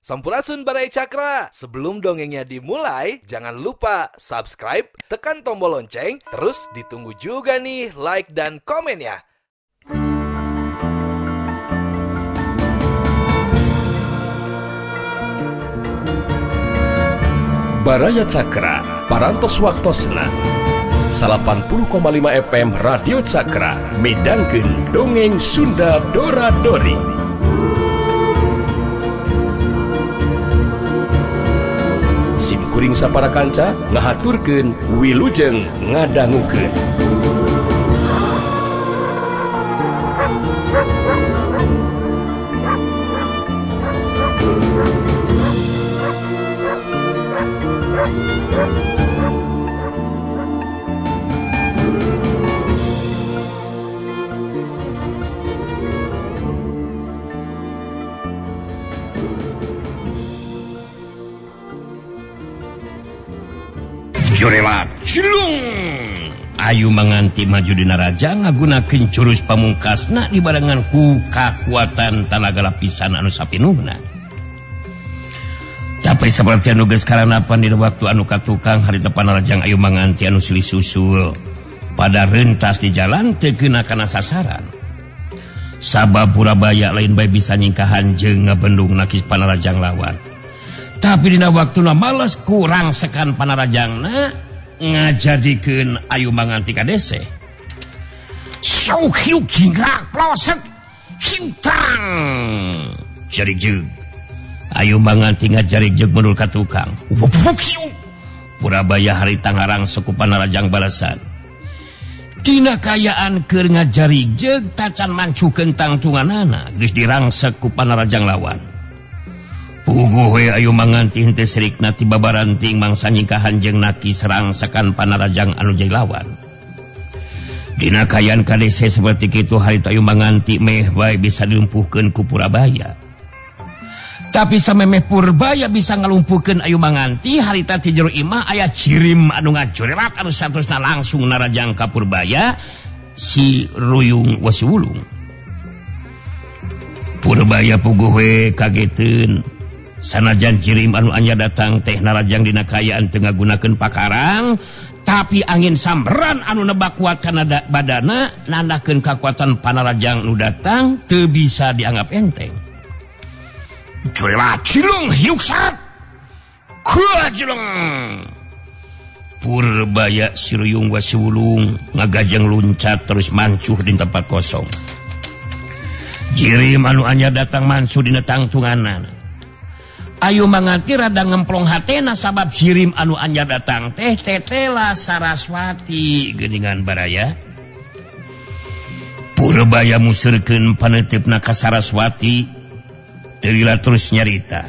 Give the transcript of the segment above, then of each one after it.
Sampurasun Barai Cakra. Sebelum dongengnya dimulai, jangan lupa subscribe, tekan tombol lonceng, terus ditunggu juga nih like dan komen ya. Baraya Cakra, parantos waktosna 80,5 FM Radio Cakra, midangkeun dongeng Sunda Dora-Dori. Simkuring sapara kanca ngahaturkeun wilujeng ngadangukeun. Jorelat cilung ayu manganti maju dina raja ngagunakeun jurus pamungkasna dibarengan ku kakuatan tanaga lapisan anu sapinuhna. Tapi seperti anu geus karanapan dina waktu anu katukang harita panarajang ayu manganti anu silih susul pada rentas di jalan teu keuna kana sasaran. Sabab Purabaya lain bae bisa nyingkahan jeung ngabendung nakis panarajang lawan. Tapi dina waktuna males kurang sekan panarajangna ngajadikeun ayu manganti kadese. Syau hiu kingrak plosek hintang jarig jeug. Ayu manganti ngajarig jeug mundur ka tukang. Purabaya harita ngarang suku panarajang balasan. Dina kayaan keur ngajarig jeug tacan mancukeun tangtunganana geus dirangsek ku panarajang lawan. Puguh we ayu manganti henteu sirikna ti babaranting mangsa nyingkahan jeung naki serang sekan panarajang anu jai lawan. Dina kayaan kadese seperti kitu harita ayu manganti meh bae bisa dilumpuhkeun ku Purabaya. Tapi samemeh Purbaya bisa ngalumpuhkeun ayu manganti harita ti jero imah aya cirim anu ngajorelat anu saterusna langsung narajang ka Purbaya si Ruyung Wasiwulung. Purbaya puguh we kageteun. Sanajan cirim anu anya datang teh narajang dina kayaan teu ngagunakeun pakarang, tapi angin samberan anu nebak kuat kana badana nandakeun kakuatan panarajang nu datang teu bisa dianggap enteng. Jorelat cilung hiuk sat kujlung. Purbaya si Ruyung Wasiwulung ngagajeng luncat terus mancuh di tempat kosong. Cirim anu anya datang mancuh dina tangtunganana. Ayu manganti rada ngemplong hatena sabab cirim anu anya datang teh tetela Saraswati geuningan Baraya. Purbaya musurkeun paneuteup ka Saraswati teu lila terus nyarita.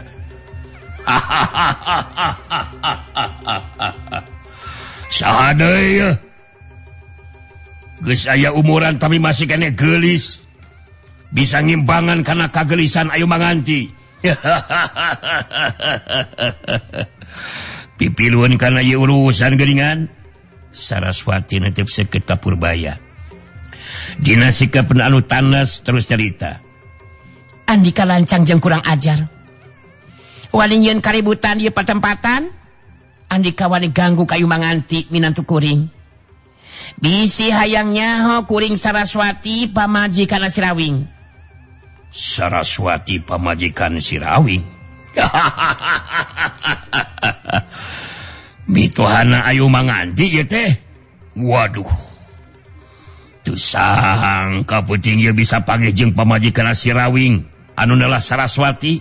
Saha deui? Geus aya umuran tapi masih kene geulis. Bisa ngimbangan kana kagelisan ayu manganti. Pipiluan karena ieu urusan geuningan. Saraswati netep seukeut ka Purbaya. Dina sikapna anu tanes terus cerita. Andika lancang jeung kurang ajar. Wani nyieun kaributan ieu patempatan. Andika wani ganggu ka ayu manganti minantu kuring. Bisi hayang nyaho kuring Saraswati pamajikan si Rawing. Saraswati pamajikan si Rawing. Mitohana ayu manganti ieu teh. Waduh. Teu sangka peuting ieu bisa panggih jeung pamajikan si Rawing anu neulah Saraswati.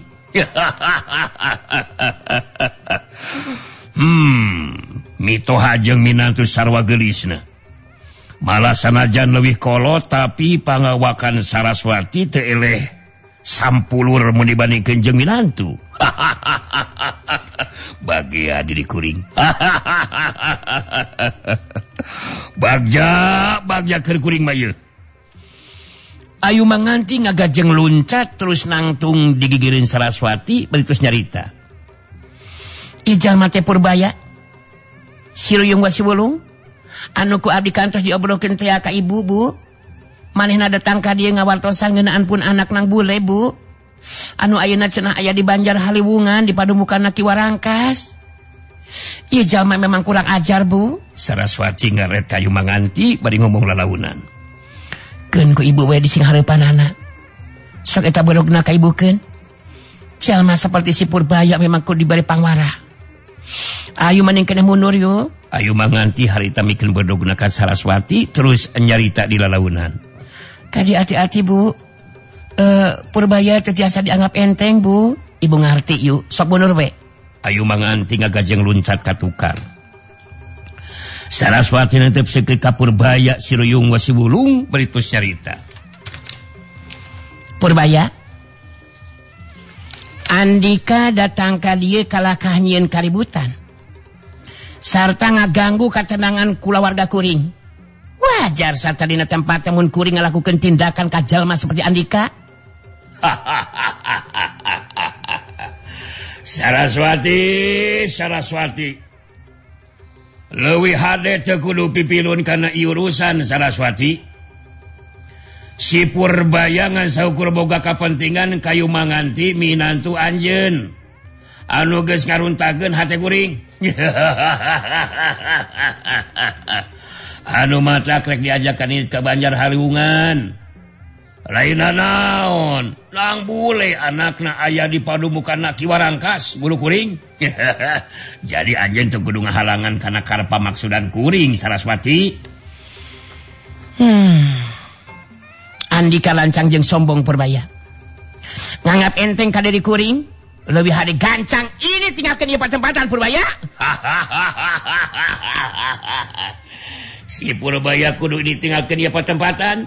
Mitoha jeung minantu sarwa geulisna. Malah sanajan leuwih kolot tapi pangawakan Saraswati teu eleh sampulur mun dibandingkeun jeung minantu. Bagia diri kuring. Bagja keur kuring mah ieu. Ayu manganti ngagajeng luncat terus nangtung digigireun Saraswati bari terus nyarita. Ijal mate Purbaya. Si Ruyung Wasiwulung anu ku abdi kantos diobrolkeun teh ka ibu, Bu. Manehna datang ka dieu ngawartosan ngeunaan pun anak nang bule, Bu. anu ayeuna cenah aya di Banjar Haliwungan di Padumukan Ki Warangkas. Ieu jalma memang kurang ajar, Bu. Saraswati ngaret kayu manganti bari ngomong lalaunan. Keun ku ibu we di sing hareupanana. Sok eta bodogna ka ibukeun. Jalma seperti si Purbaya memang kudu diberi pangwarah. Ayu mending kena mundur yuk. Ayu manganti harita mikeun bodogna ka Saraswati terus nyarita di lalaunan. Kadi hati-hati, Bu. Purbaya tetiasa dianggap enteng, Bu. Ibu ngarti yuk. Sok mundur we. Ayu manganti ngagajeng luncat ka tukar. Saraswati netep seukeut ka Purbaya si Ruyung wa si Wulung beritus nyarita. Purbaya, Andika datang ka dieu kalakah nyieun kaributan. Sarta ngaganggu katenangan kulawarga kuring. Wajar sarta dina tempat mun kuring ngalakukeun tindakan ka jalma seperti Andika. Saraswati. Leuwih hade teu kudu pipilun kana urusan Saraswati. Si Purbaya ngan saukur boga kapentingan kayu manganti minantu anjeun. Anu geus ngaruntakeun hate kuring. Anu mata krek diajakan ini ke Banjar Haliwungan. Lainna naon, lang bule anakna aya di Padumukan Ki Warangkas, bulu kuring. Jadi anjeun teu kudu ngahalangan kana karpa maksudan kuring Saraswati. Andika lancang jeung sombong Purbaya. Nganggap enteng ka diri kuring, leuwih hade gancang ini tinggalkeun ieu patempatan Purbaya. Si Purbaya kudu ditinggalkeun ieu patempatan.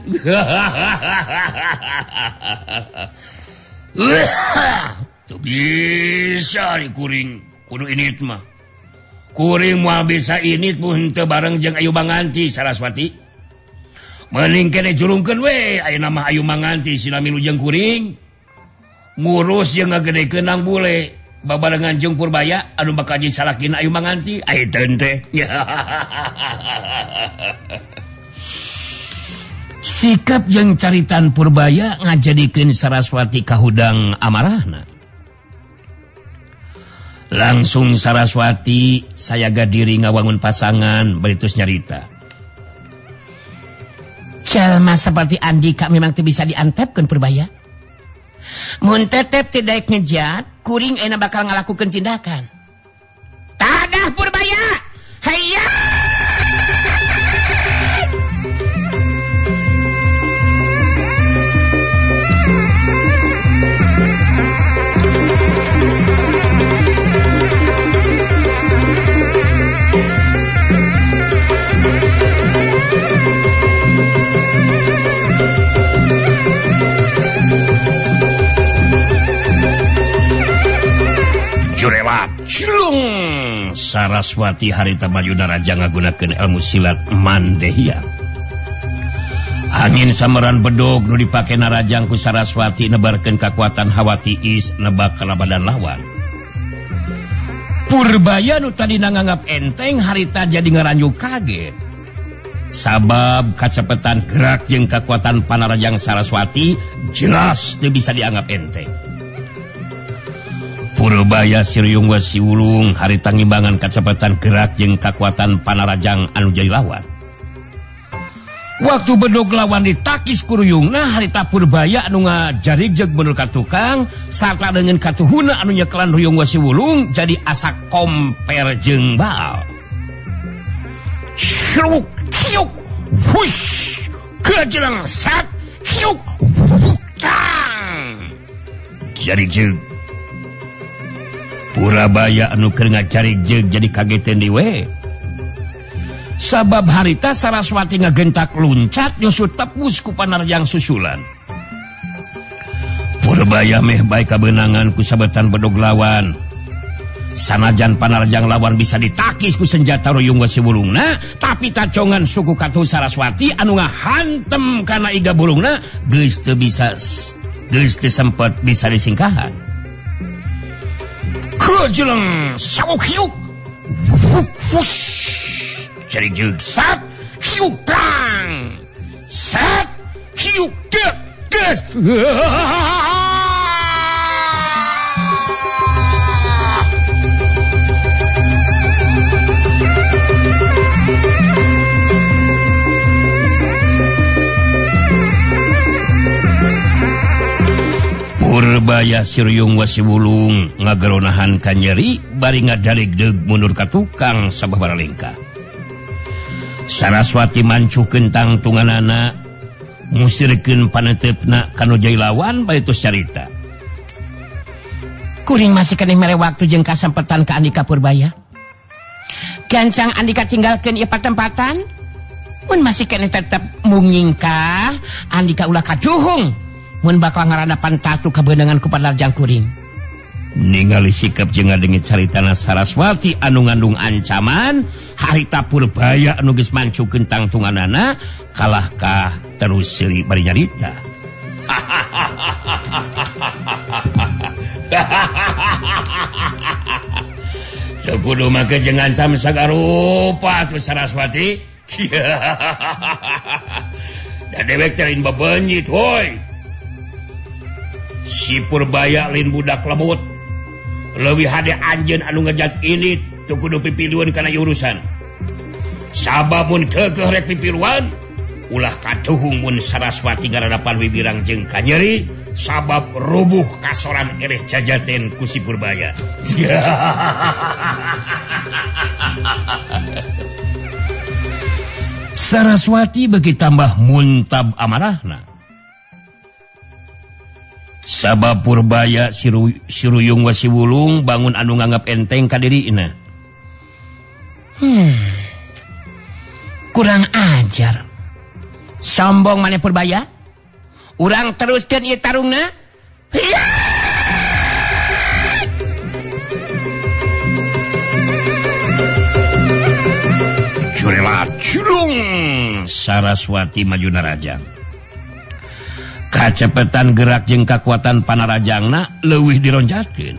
Tuh bisa di kuring kudu init mah. Kuring moal bisa init mun teu bareng jeung Ayu Manganti Saraswati. Mending kene julungkeun we ayeuna mah Ayu Manganti silami lujeng kuring. Ngurus jeung ngagedekeun nang bule. Babarengan jeung Purbaya anu bakal disalakin Ayu Manganti ayeuna teh. Sikap jeung caritan Purbaya ngajadikeun Saraswati kahudang amarahna. Langsung Saraswati sayaga diri ngawangun pasangan baritus nyarita. Jalma seperti Andika memang teu bisa diantepkeun Purbaya. Mun tetep teu daek ngejat, kuring euna bakal ngalakukeun tindakan. Tadah Purbaya. Hayya! Jurelap Cilung Saraswati harita mayuna raja ngagunakeun ilmu silat Mandehya. Angin sameran bedog nu dipake narajang ku Saraswati nebarkeun kakuatan hawa tiis nebak kalabadan lawan. Purbaya nu tadi nganggap enteng harita jadi ngaranjuk kaget. Sabab kacepetan gerak jeung kekuatan panarajang Saraswati jelas teu bisa dianggap enteng. Purbaya si Ruyung wa si Wulung harita ngimbangan kacepatan gerak jeung kakuatan panarajang anu jadi lawan. Waktu bedog lawan ditakis ku Ruyungna harita Purbaya anu ngajarigjeg bener ka tukang sarta dengan katuhuna anu nyekelan Ruyung wa si Wulung jadi asa komper jeung baal. Syuk hiuk hush kejelang sat hiuk tang jarigjeg. Purbaya anu keur ngajarigjeg jadi kageteun diwe. Sabab harita Saraswati ngagentak luncat nyusut tepus ku panarjang susulan. Purbaya meh bae kabeunangan ku sabetan bedog lawan. Sanajan panarjang lawan bisa ditakis ku senjata Ruyung wa si Wulungna, tapi tacongan suku katuh Saraswati anu ngahantem kana iga bulungna geus teu sempet bisa disingkahan. Kejelang sawuk hiuk wush jarigjeg sat hiuk tang sat hiuk des Purbaya Siruyung Wasiwulung ngageronahan ka nyeri bari ngadalegdeg mundur ka tukang sababaraha lengka. Saraswati mancukeun tangtunganana musirkeun panetepna kanu jai lawan baitus carita. Kuring masih keneh mere waktu jeung kasempetan ka Andika Purbaya. Gancang Andika tinggalkeun ieu patempatan. Mun masih keneh tetep mungingkah Andika ulah kaduhung. Mun bakal ngaradapan tatu kabeunangan ku Panarjang kuring. Ningali sikap jeung ngadengit caritana Saraswati anu ngandung ancaman, harita Purbaya anu geus mancukeun tangtunganana kalahkah terus seuli bari nyarita. Sakudu make jeung ngancam sagarupa tu Saraswati. Da dewek teh lain babeunjit hoi. Si Purbaya lain budak lemut. Leuwih hade anjeun anu ngajak ini teu kudu pipiluan kana urusan. Sabab mun keukeuh rek pipiluan, ulah katuhung mun Saraswati ngaradapan wibirang jeung kanyeri sabab rubuh kasoran ereh jajaten ku si Purbaya. Saraswati beuki tambah muntab amarahna. Sabab Purbaya Siruyung Wasiwulung bangun anu nganggap enteng ka dirina. Kurang ajar. Sombong maneh Purbaya. Urang teruskeun ieu tarungna. Curela culung Saraswati majuna rajang. Kacepetan gerak jeung kakuatan Panarajangna leuwih dironjatkeun.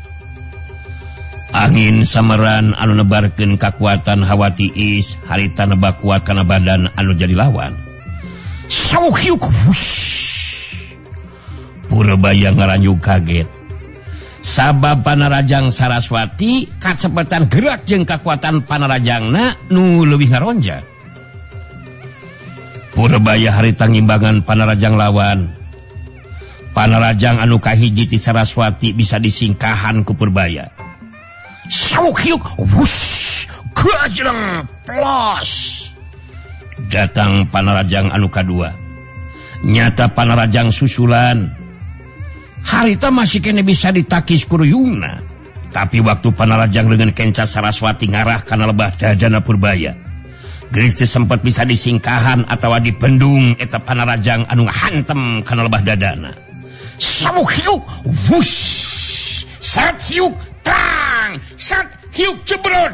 Angin sameran anu nebarkeun kakuatan hawa tiis harita nebak kuat kana badan anu jadi lawan. Sauhiuk wush. Purbaya ngaranjung kaget. Sabab Panarajang Saraswati kacepetan gerak jeung kakuatan Panarajangna nu leuwih ngaronjat. Purbaya harita ngimbangan Panarajang lawan. Panarajang anu kahiji ti Saraswati bisa disingkahan ku Purbaya. Sauhiuk wush gajreng plos. Datang Panarajang anu kadua. Nyata Panarajang susulan. Harita masih kene bisa ditakis kuruyungna. Tapi waktu Panarajang dengan kenca Saraswati ngarah kana lebah dadana Purbaya. Geus teu sempat bisa disingkahan atawa dipendung eta Panarajang anu ngahantem kana lebah dadana. Sabuk hiuk wush. Sat hiuk tang. Sat hiuk cebrot.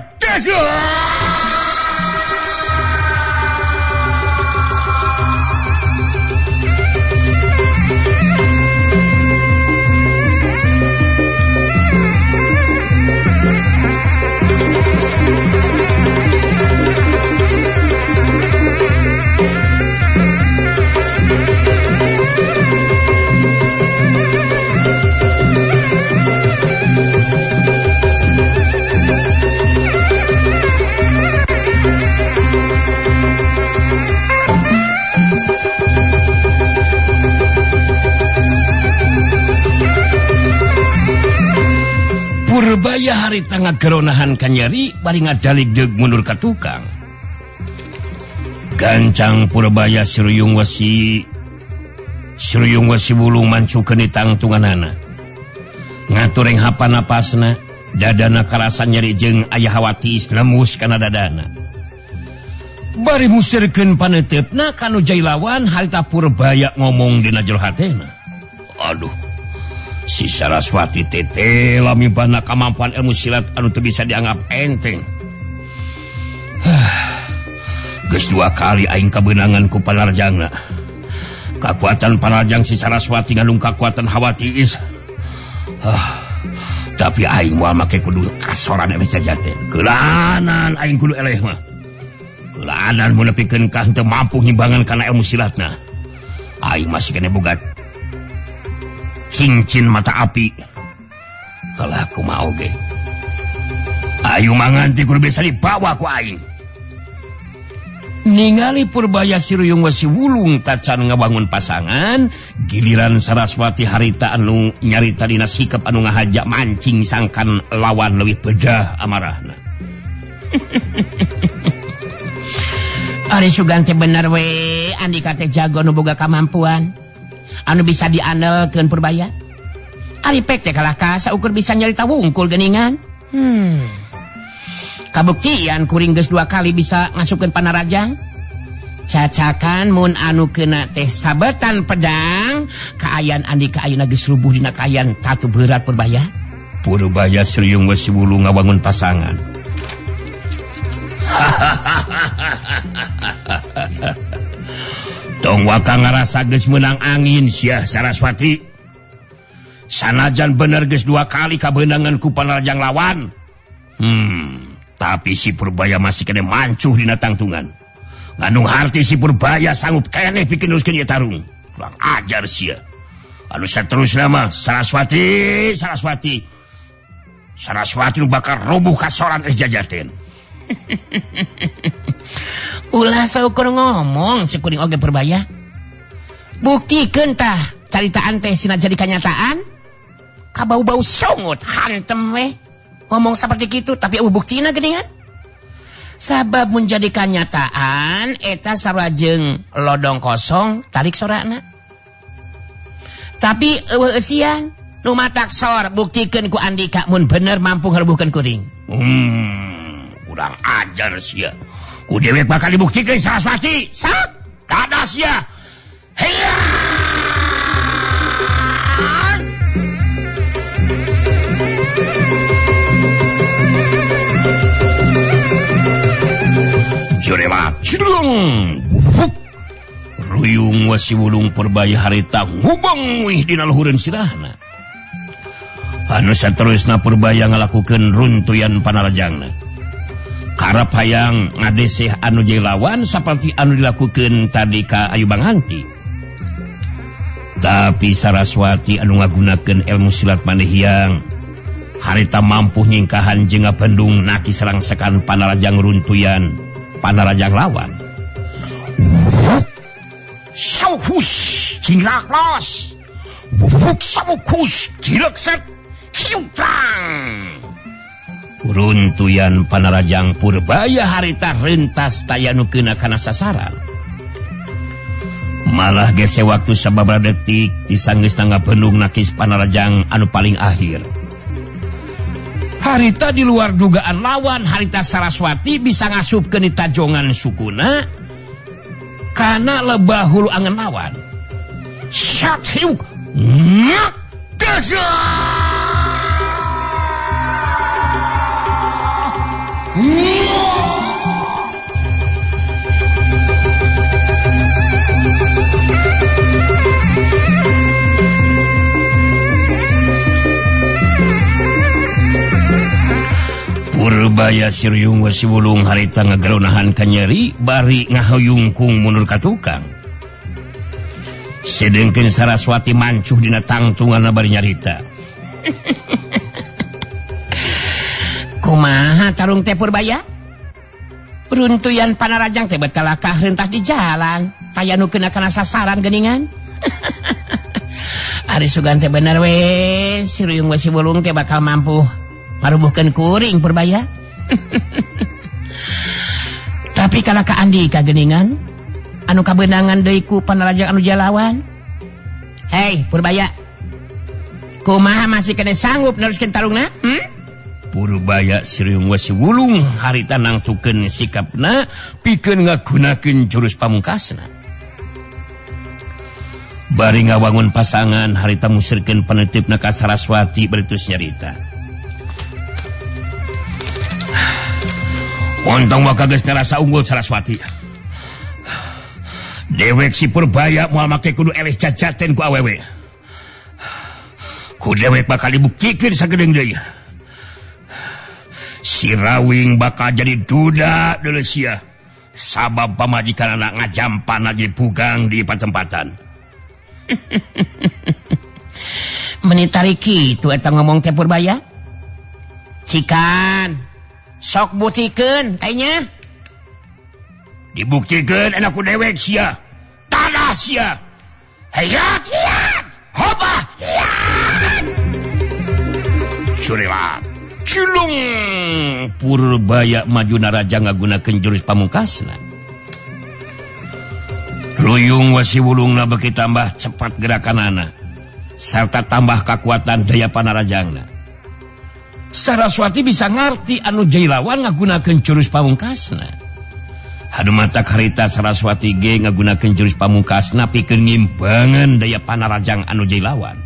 Purbaya harita ngageronahan kanyari bari ngadaligdeg mundur ka tukang. Gancang Purbaya Siruyung Wasiwulung mancukeun tangtunganana. Ngatureng hapa napasna, dadana karasan nyeri jeung aya hawatis lemus kana dadana. Bari musirkeun panetepna kanu jai lawan harita Purbaya ngomong dina jero hatena. Aduh. Si Saraswati tete lamibana kemampuan ilmu silat anu teu bisa dianggap enteng. Geus 2 kali aing kabeunangan ku Panarjangna. Kakuatan Panarjang si Saraswati ngandung kakuatan hawa tiis. Tapi aing moal make kudu kasoran eleh jajaten. Keulaanan aing kudu eleh mah. Keulaanan mun nepikeun ka henteu mampu ngimbangan kana ilmu silatna. Aing masih kene boga cincin mata api. Kalau aku mau ge. Ayu manganti kudu bisa dibawa ku aing. Ningali Purbaya Siruyung Wasiwulung tacan ngabangun pasangan, Giliran Saraswati harita anu nyarita dina sikap anu ngahajak mancing sangkan lawan leuwih bedah amarahna. Ari Sugan teh bener we, Andika teh jago nu boga kamampuan anu bisa diandelkeun Purbaya. Ari pek teh kalah kasa ukur bisa nyarita wungkul geuningan. Kabuktian kuring geus 2 kali bisa ngasupkeun Panarajang. Cacakan mun anu kena teh sabetan pedang kaayaan Andika ayeuna geus rubuh dina kaayaan tatu berat Purbaya. Purbaya Sriung Wasiwulu ngawangun pasangan. Tong waka ngarasa geus meunang angin sia Saraswati. Sanajan bener geus 2 kali kabeunangan ku Panarajang lawan. Tapi si Purbaya masih kena mancuh dina tangtungan. Nganu harti si Purbaya sanggup keneh pikeun neruskeun ieu tarung. Kurang ajar sia. Anu saterusna mah Saraswati nu bakal rubuh kasoran geus jajaten. Ulah saukur ngomong si kuring oge Purbaya. Buktikeun tah caritaan teh sina jadi kanyataan. Kabau-bau sungut hantem we. Ngomong seperti kitu tapi eueuh buktina geuningan. Sabab menjadi kenyataan eta sarajeng lodong kosong tarik sorana. Tapi eueuh eusian nu mataksor buktikeun ku Andika mun bener mampu ngarubuhkeun kuring. Kurang ajar sia. Ku dewek bakal dibuktikeun Saraswati. Sak kada sia. Heya. Jorela cidung Ruyung Wasiwulung Purbaya harita ngubeng wih dina luhureun sirahna. Anu saterusna Purbaya ngalakukeun runtuyan Panarajangna. Karep hayang ngadeseh anu jadi lawan saperti anu dilakukeun tadi ka Ayu Banganti. Tapi Saraswati anu ngagunakeun ilmu silat manehiyang harita mampu nyingkahan jeung ngabendung naki sarangsekan Panarajang runtuyan Panarajang lawan. Sauhus cinglaklos wuk samukus kilekset hiutrang. Runtuyan Panarajang Purbaya harita rentas tayanu kena kana sasaran. Malah gese waktu sababaraha detik disanggeusna ngabendung nakis Panarajang anu paling akhir. Harita di luar dugaan lawan harita Saraswati bisa ngasupkeun tajongan sukuna kana lebah hulu angen lawan. Syathiuk ngakasa. Purbaya Sriung Wasiwulung harita ngagarunahan ka nyeri bari ngahayungkung mundur ka tukang. Sedengkeun Saraswati mancuh dina tangtunganna bari nyarita. Kumaha tarung teh Purbaya? Runtuyan Panarajang teh betalakah rentas di jalan tayanu kena kana sasaran geuningan. Ari Sugan teh bener we, Sriung Wasiwulung teh bakal mampu marubuhkeun kuring Purbaya. Tapi kalau ka Andika geuningan anu kabeunangan deui ku Panarajang anu jalawan. Hei Purbaya, kumaha masih kena sanggup neruskeun tarungna? Purbaya Sriung Wasiwulung harita nangtukeun sikapna pikeun ngagunakeun jurus pamungkasna. Bari ngawangun pasangan harita musirkeun penetipna ka Saraswati beritus nyarita. Ontong waka geus ngarasa unggul Saraswati. Dewek si Purbaya moal make kudu eleh cacaten ku awewe. Ku dewek bakal dibuktikeun sagedeng deui. Si Rawing bakal jadi duda deuleu sia. Sabab pamajikanna ngajampan lagi pugang di patempatan. Menitari kitu eta ngomong teh Purbaya. Cikan sok buktikeun kayaknya. Dibuktikeun enak ku dewek sia. Tanah sia. Hayat sia. Curela culung Purbaya maju naraja ngagunakeun jurus pamungkasna. Luyung Wasiwulungna beki tambah cepat gerakanana sarta tambah kekuatan daya panarajangna. Saraswati bisa ngarti anu jai lawan ngagunakeun jurus pamungkasna. Hadu mata harita Saraswati ge ngagunakeun jurus pamungkasna pikeun ngimbangan daya panarajang anu jai lawan.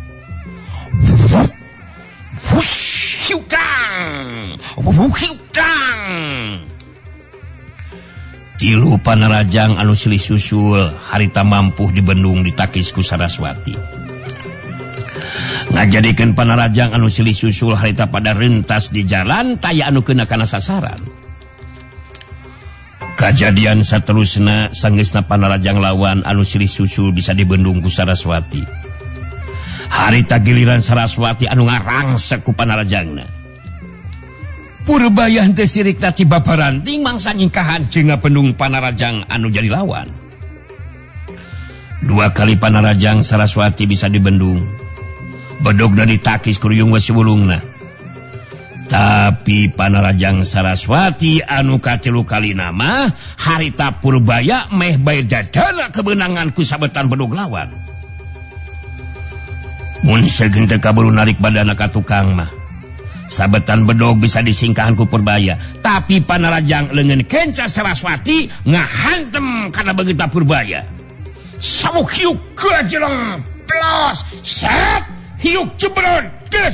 Tilu panarajang anu silih susul harita mampu dibendung ditakis ku Saraswati. Ngajadikeun panarajang anu silih susul harita pada rentas di jalan taya anu kena kana sasaran. Kajadian saterusna sanggeusna panarajang lawan anu silih susul bisa dibendung ku Saraswati. Harita giliran Saraswati anu ngarangsek ku panarajangna. Purbaya henteu sirikna ti babaranting mangsa nyingkahan jeung ngabendung panarajang anu jadi lawan. 2 kali panarajang Saraswati bisa dibendung. Bedogna ditakis ku Ruyung Wasiwulungna. Tapi panarajang Saraswati anu katilu kalina mah harita Purbaya meh bae dadana kebenangan ku sabetan bedog lawan. Mun segeun teu kaburu narik badana ka tukang mah sabetan bedog bisa disingkahan ku Purbaya, tapi panarajang leungeun kenca Saraswati ngahantem kana beugita Purbaya. Sabuk hiuk kejeleng plos set hiuk cebrot geus.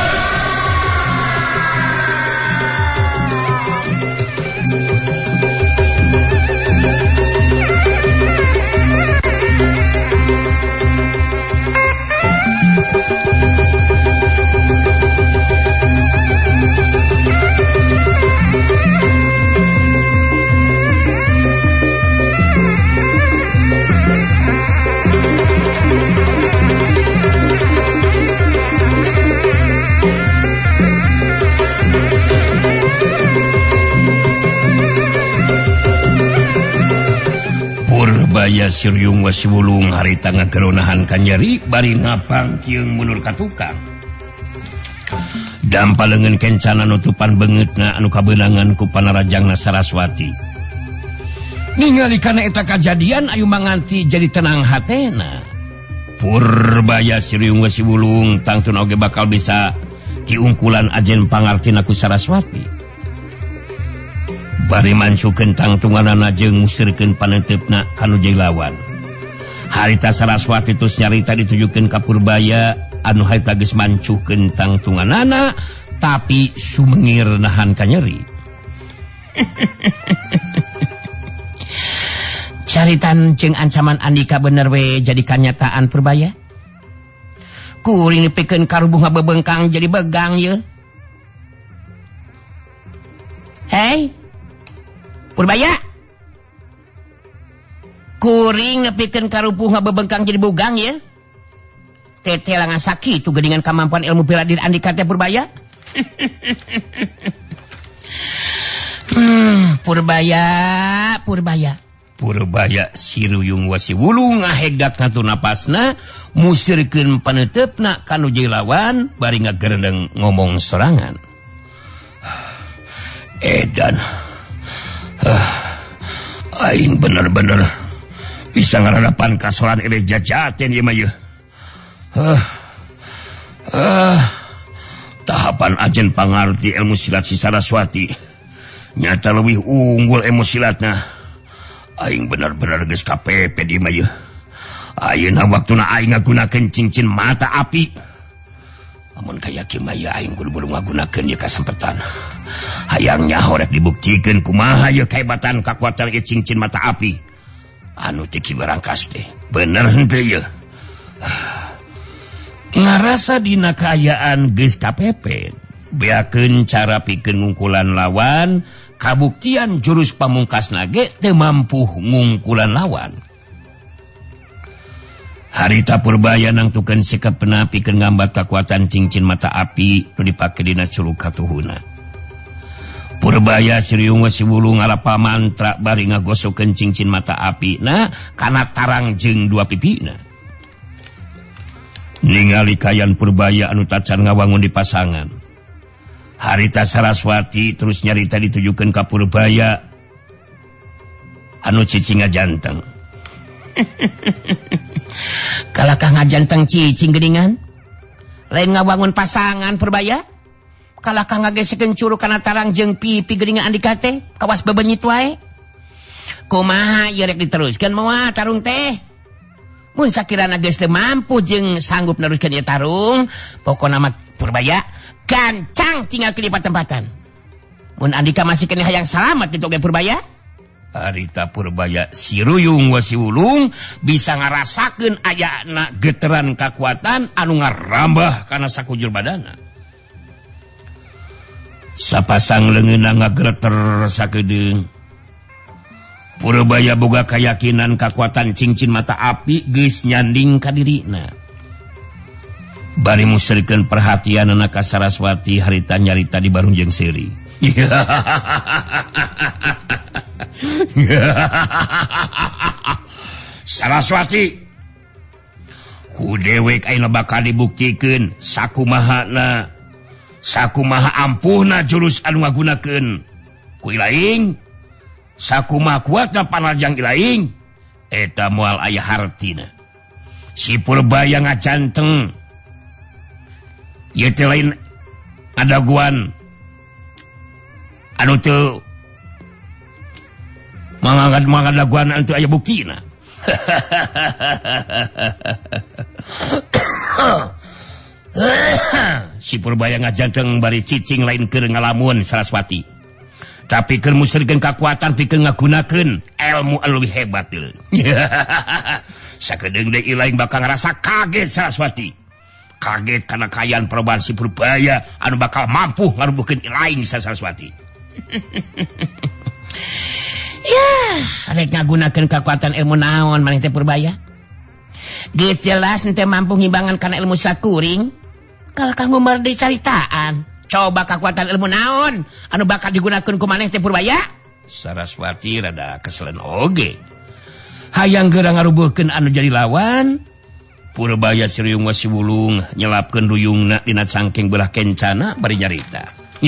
Purbaya Ruyung Wasiwulung harita ngageronahan ka nyeri bari ngapangkieung mundur ka tukang. Dampaleungeun kencana nutupan beungeutna anu kabeunangan ku panarajangna Saraswati. Ningali kana eta kajadian ayu manganti jadi tenang hatena. Purbaya Ruyung Wasiwulung tangtun oge bakal bisa diungkulan ajen pangartina ku Saraswati. Bari mancukeun tangtunganana jeung musirkeun panentepna kanu jai lawan. Harita Saraswati tos nyarita ditujukeun ka Purbaya anu harita geus mancukeun tangtunganana tapi sumengir nahan ka nyeri. Caritan jeung ancaman Andika bener we jadi kanyataan Purbaya. Kuring nepikeun karubuh ngabebengkang jadi begang ye. Hei Purbaya, kuring nepikeun karupuh ngabebengkang jadi bogang ya. Tete langan sakitu geuningan kemampuan ilmu bela diri Andika teh Purbaya. Purbaya Ruyung Wasiwulung ngahegdak katu napasna musirkeun panetepna kanu jai lawan bari ngagerendeng ngomong serangan. Edan aing bener-bener bisa ngaradapan kasoran ele jajaten ieu mah ieu. Tahapan ajen pangarti ilmu silat si Saraswati nyata leuwih unggul ilmu silatna. Aing bener-bener geus kapepet ieu mah ieu. Ayeuna waktuna aing ngagunakeun cincin mata api. Amun kaya kieu mah aing kudu ngagunakeun ieu kasempetan. Hayangnya horek dibuktikan kumaha ye kahebatan kakuatan ieu cincin mata api anu teu kibarangkas teh. Bener henteu ye. Ngarasa dina kaayaan geus kapepet beakeun cara pikeun ngungkulan lawan, kabuktian jurus pamungkasna ge teu mampu ngungkulan lawan. Harita Purbaya nangtukeun sikepna pikeun ngambat kakuatan cincin mata api nu dipake dina culuk katuhuna. Purbaya Ruyung Wasiwulung ngalapa mantra bari ngagosokeun cincin mata api na kana tarang jeung 2 pipina. Ningali kayan Purbaya anu tacan ngawangun di pasangan. Harita Saraswati terus nyarita ditujukan ka Purbaya anu cicing ngajanteng. Kalakah ngajanteng cicing geningan? Lain ngabangun pasangan Purbaya? Kalakah ngagesekeun curu kana tarang jeung pipi geningan andika teh? Kawas bebenyit wae. Kumaha ieu rek diteruskeun moal tarung teh? Mun sakirana geus teu mampu jeung sanggup neruskeun ieu tarung, pokona mah Purbaya gancang tinggal di tempatan. Mun andika masih kena hayang selamat gitu ge Purbaya. Harita Purbaya siruyung wasiwulung bisa ngarasakeun ayana geteran kakuatan anu ngarambah kana sakujur badana. Sapasang leungeunna ngagreter sakedeung. Purbaya boga kayakinan kakuatan cincin mata api geus nyanding ka dirina. Bari musirkeun perhatian anak Saraswati harita nyarita di barung jeung seuri. Saraswati, ku dewek ayeuna bakal dibuktikeun sakumahana, sakumaha ampuhna jurus anu ngagunakeun ku ilaing. Sakumaha kuatna panarjang ilaing eta moal aya hartina. Si Purbaya ngajanteng ieu teh lain adaguan anu teu mangadaguan anu teu aya buktina. Si Purbaya ngajanteng bari cicing lain keur ngalamun Saraswati. Tapi keur musirkeun kakuatan pikeun ngagunakeun ilmu anu leuwih hebat teh. Sakedeung deui ilaing bakal ngarasa kaget Saraswati. Kaget karena kayaan perobaan si Purbaya anu bakal mampu ngarubuhkeun ilaing Saraswati. Ya, rek ngagunakeun kakuatan ilmu naon maneh teh Purbaya? Geus jelas teu mampu ngimbangan kana ilmu silat kuring. Kalakah ngumbar deui caritaan. Coba kakuatan ilmu naon anu bakal digunakeun ku maneh teh Purbaya? Saraswati rada keselen oge. Hayang geura ngarubuhkeun anu jadi lawan. Purbaya siruyung wasiwulung nyelapkeun ruyungna dina cangking belah kencana bari nyarita.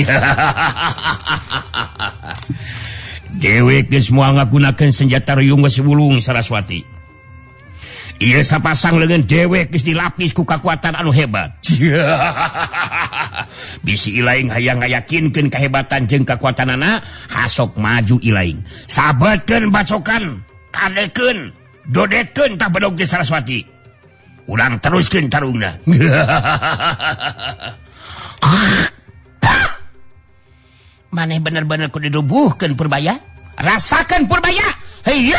Dewek geus moal ngagunakeun senjata ruyung wasiwulung Saraswati. Ieu sapasang leungeun dewek geus dilapis ku kakuatan anu hebat. Bisi ilaing hayang ngayakinkeun kahebatan jeung kakuatanana, hasok maju ilaing. Sabetkeun bacokan, kadekeun, dodetkeun tah bedog teh Saraswati. Urang teruskeun tarungna. Maneh bener-bener kudu dirubuhkeun Purbaya. Rasakeun Purbaya. Heyya!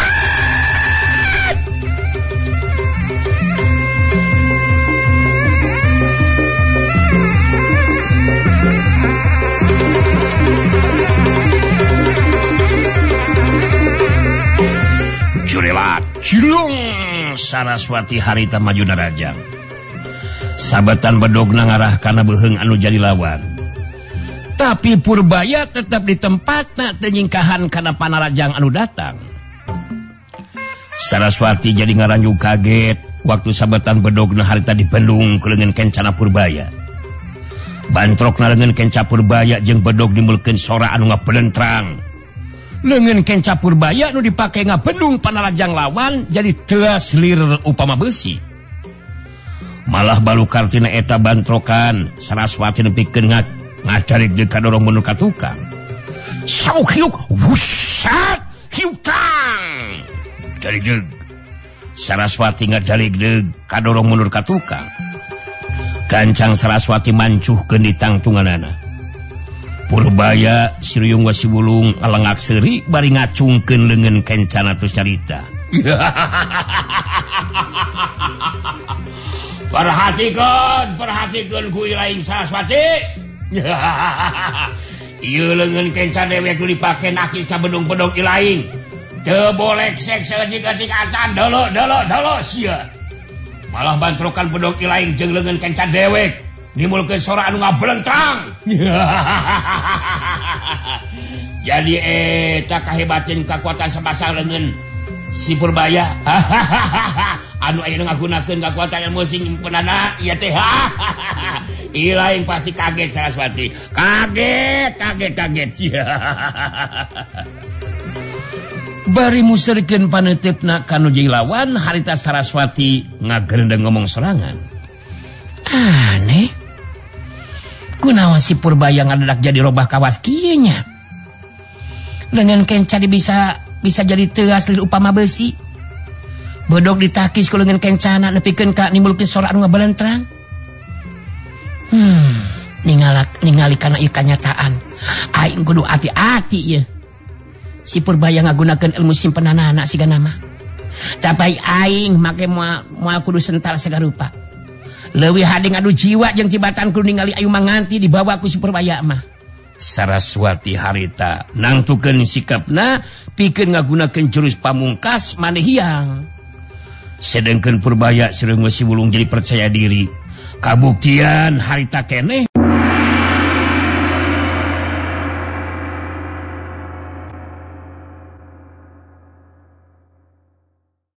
Jurelat, cilung Saraswati harita maju narajang. Sabetan bedogna ngarah kana beheung anu jadi lawan. Tapi Purbaya tetap di tempatna teu nyingkahan kana panarajang anu datang. Saraswati jadi ngaranjung kaget waktu sabetan bedogna harita dipendung ku leungeun kencana Purbaya. Bantrokna leungeun kenca Purbaya jeung bedog dimulkeun sora anu ngapelentrang. Leungeun kenca Purbaya nu dipake ngabendung panarajang lawan jadi teas lir upama besi. Malah balukar tina eta bantrokan Saraswati nepikeun ngadarik deuk ka dorong mundur ka tukang. Sauk hiuk wusat hiutang. Dari deug Saraswati ngadarik deug ka dorong mundur ka tukang. Gancang Saraswati mancuhkeun di tangtunganana. Purbaya siruyung wasiwulung alengak seuri bari ngacungkeun leungeun kencana tos carita. Perhatikeun ku ilaing Saraswati. Ieu leungeun kenca dewek nu dipake nakis ka bedung-bedung ilaing. Teu boleh sek saeutik-eutik acan dolo sia. Malah bantrokan bedung ilaing jeung leungeun kenca dewek nimulkeun sora anu ngabelentrang. Jadi eta kahebatin kakuatan sapasang leungeun si Purbaya. Anu ayeuna ngagunakeun kakuatan ilmu sing impunana ieu teh. Ilaing pasti kaget Saraswati. Kaget. Bari musirkeun paneuteup kanu Jailawan, harita Saraswati ngagerendeng ngomong sorangan. Aneh. Kunaon si Purbaya ngadadak jadi robah kawas kieu nya? Leungeun kenca bisa jadi teu asli upama besi. Bodog ditakis ku leungeun kencana nepikeun ka nimbulkeun sora anu ngabalentrang. Ningali kana ieu kanyataan. Aing kudu hati-hati ye. Si Purbaya ngagunakeun ilmu simpenanana sigana mah. Capai aing make moal kudu sental sagarupa. Leuwih hade ngadu jiwa jeung tibatan kudu ningali ayu manganti dibawa ku si Purbaya mah. Saraswati harita nangtukeun sikapna pikeun ngagunakeun jurus pamungkas maneh hiang. Sedengkeun Purbaya seureung si Wulung jadi percaya diri. Kabuktian harita keneh